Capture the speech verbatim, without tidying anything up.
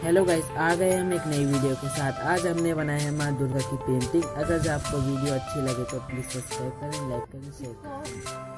Hello guys, आ गए हम एक नई वीडियो के साथ। आज हमने बनाया है माँ दुर्गा की पेंटिंग। अगर आपको वीडियो अच्छी लगे तो प्लीज सब्सक्राइब करें, लाइक करें, शेयर करें।